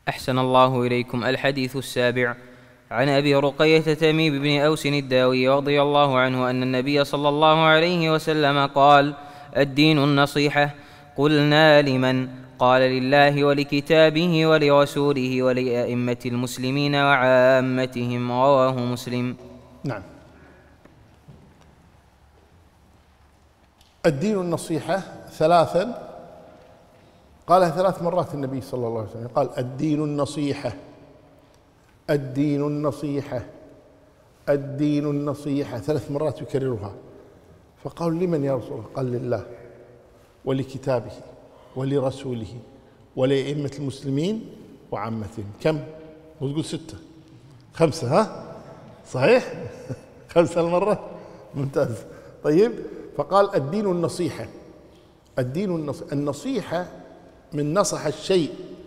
أحسن الله إليكم. الحديث السابع. عن أبي رقية تميم بن أوس الداوي رضي الله عنه أن النبي صلى الله عليه وسلم قال: الدين النصيحة. قلنا: لمن؟ قال: لله ولكتابه ولرسوله ولأئمة المسلمين وعامتهم. رواه مسلم. نعم. الدين النصيحة ثلاثا، قالها 3 مرات النبي صلى الله عليه وسلم، قال: الدين النصيحة، الدين النصيحة، الدين النصيحة، 3 مرات يكررها. فقالوا: لمن يا رسول الله؟ قال: لله ولكتابه ولرسوله ولأئمة المسلمين وعامتهم. كم؟ وتقول 6 5؟ ها صحيح؟ 5 المرة، ممتاز. طيب، فقال: الدين النصيحة. الدين النصيحة من نصح الشيء.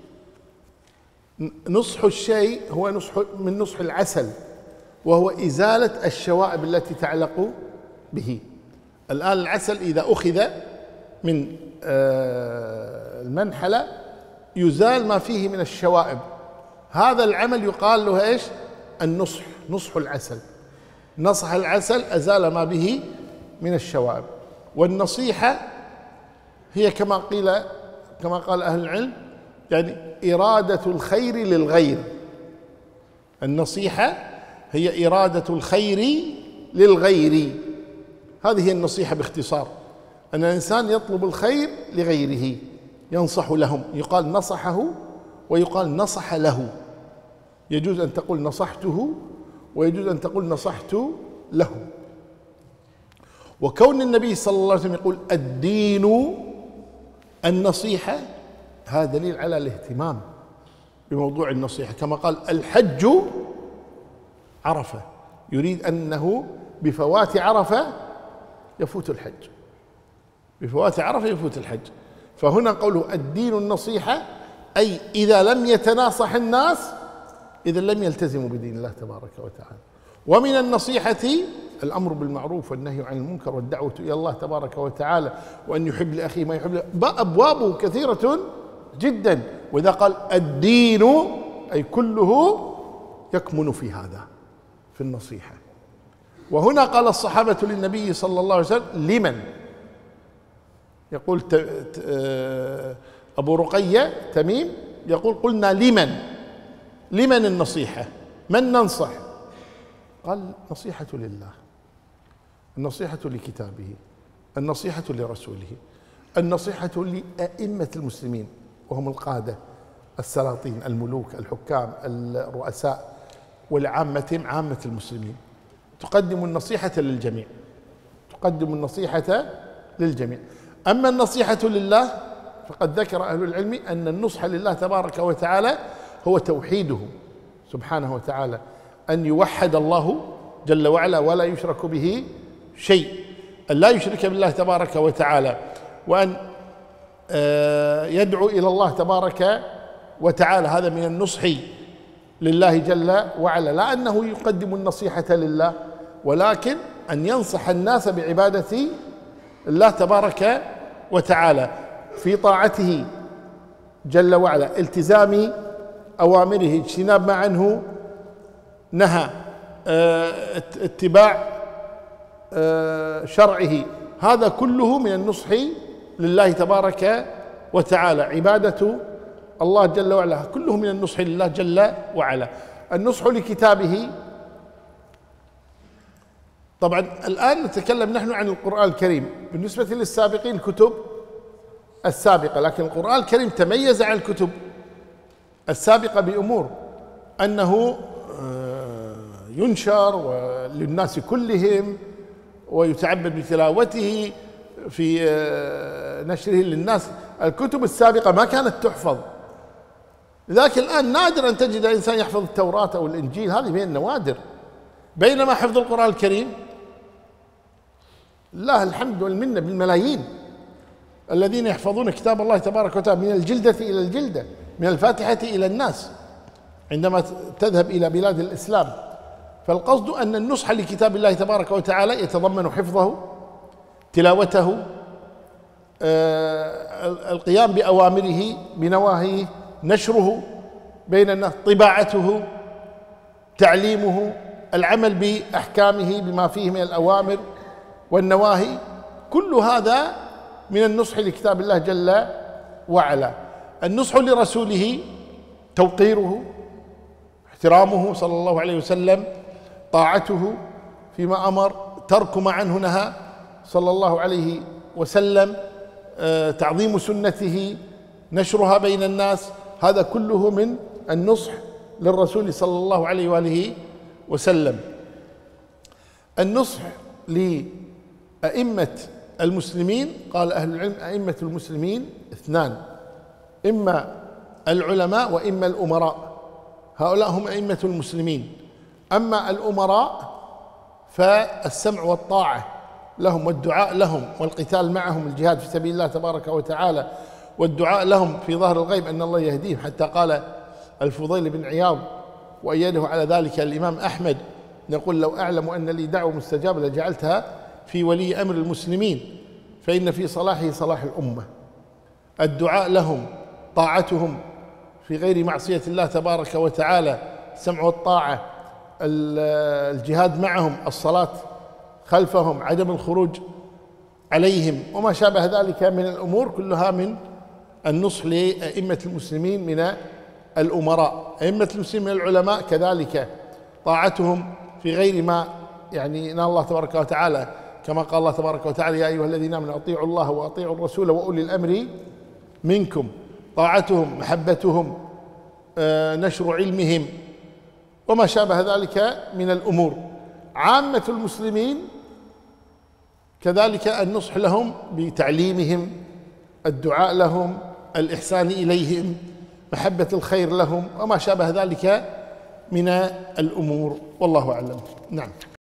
نصح الشيء هو من نصح العسل، وهو إزالة الشوائب التي تعلق به. الآن العسل إذا أخذ من المنحلة يزال ما فيه من الشوائب. هذا العمل يقال له إيش؟ النصح، نصح العسل. نصح العسل، أزال ما به من الشوائب. والنصيحة هي كما قال أهل العلم، يعني إرادة الخير للغير. النصيحة هي إرادة الخير للغير، هذه هي النصيحة باختصار. أن الإنسان يطلب الخير لغيره، ينصح لهم. يقال نصحه ويقال نصح له. يجوز أن تقول نصحته ويجوز أن تقول نصحت له. وكون النبي صلى الله عليه وسلم يقول الدين النصيحة، هذا دليل على الاهتمام بموضوع النصيحة. كما قال: الحج عرفة، يريد أنه بفوات عرفة يفوت الحج، بفوات عرفة يفوت الحج. فهنا قوله الدين النصيحة، أي إذا لم يتناصح الناس إذا لم يلتزموا بدين الله تبارك وتعالى. ومن النصيحة الأمر بالمعروف والنهي عن المنكر والدعوة إلى الله تبارك وتعالى، وأن يحب لأخيه ما يحب. أبوابه كثيرة جدا. وإذا قال الدين أي كله يكمن في هذا، في النصيحة. وهنا قال الصحابة للنبي صلى الله عليه وسلم: لمن؟ يقول أبو رقية تميم يقول: قلنا لمن؟ لمن النصيحة؟ من ننصح؟ قال: نصيحة لله، النصيحة لكتابه، النصيحة لرسوله، النصيحة لأئمة المسلمين، وهم القادة، السلاطين، الملوك، الحكام، الرؤساء، والعامة، عامة المسلمين. تقدم النصيحة للجميع، تقدم النصيحة للجميع. أما النصيحة لله فقد ذكر أهل العلم أن النصح لله تبارك وتعالى هو توحيده سبحانه وتعالى، أن يوحد الله جل وعلا ولا يشرك به شيء، أن لا يشرك بالله تبارك وتعالى، وأن يدعو إلى الله تبارك وتعالى. هذا من النصح لله جل وعلا، لا أنه يقدم النصيحة لله، ولكن أن ينصح الناس بعبادة الله تبارك وتعالى في طاعته جل وعلا، التزام أوامره، اجتناب ما عنه نهى، اتباع شرعه. هذا كله من النصح لله تبارك وتعالى. عبادة الله جل وعلا كله من النصح لله جل وعلا. النصح لكتابه، طبعا الآن نتكلم نحن عن القرآن الكريم بالنسبة للسابقين الكتب السابقة، لكن القرآن الكريم تميز عن الكتب السابقة بأمور: أنه ينشر للناس كلهم ويتعبد بتلاوته في نشره للناس. الكتب السابقة ما كانت تحفظ، لذلك الآن نادر أن تجد إنسان يحفظ التوراة أو الإنجيل، هذه من النوادر. بينما حفظ القرآن الكريم الله الحمد والمنة بالملايين الذين يحفظون كتاب الله تبارك وتعالى من الجلدة إلى الجلدة، من الفاتحة إلى الناس عندما تذهب إلى بلاد الإسلام. فالقصد أن النصح لكتاب الله تبارك وتعالى يتضمن حفظه، تلاوته، القيام بأوامره بنواهيه، نشره بين الناس، طباعته، تعليمه، العمل بأحكامه بما فيه من الأوامر والنواهي، كل هذا من النصح لكتاب الله جل وعلا. النصح لرسوله توقيره، احترامه صلى الله عليه وسلم، طاعته فيما أمر، ترك ما عنه نهى صلى الله عليه وسلم، تعظيم سنته، نشرها بين الناس، هذا كله من النصح للرسول صلى الله عليه وآله وسلم. النصح لأئمة المسلمين، قال أهل العلم أئمة المسلمين اثنان، إما العلماء وإما الأمراء، هؤلاء هم أئمة المسلمين. أما الأمراء فالسمع والطاعة لهم والدعاء لهم والقتال معهم، الجهاد في سبيل الله تبارك وتعالى، والدعاء لهم في ظهر الغيب أن الله يهديهم، حتى قال الفضيل بن عياض وأيده على ذلك الإمام أحمد، يقول: لو أعلم أن لي دعوة مستجابة لجعلتها في ولي أمر المسلمين، فإن في صلاحه صلاح الأمة. الدعاء لهم، طاعتهم في غير معصية الله تبارك وتعالى، السمع والطاعة، الجهاد معهم، الصلاة خلفهم، عدم الخروج عليهم، وما شابه ذلك من الأمور، كلها من النصح لأئمة المسلمين من الأمراء. أئمة المسلمين من العلماء كذلك، طاعتهم في غير ما يعني نهى الله تبارك وتعالى، كما قال الله تبارك وتعالى: يا أيها الذين آمنوا أطيعوا الله وأطيعوا الرسول وأولي الأمر منكم. طاعتهم، محبتهم، نشر علمهم، وما شابه ذلك من الأمور. عامة المسلمين كذلك النصح لهم بتعليمهم، الدعاء لهم، الإحسان إليهم، محبة الخير لهم، وما شابه ذلك من الأمور، والله أعلم. نعم.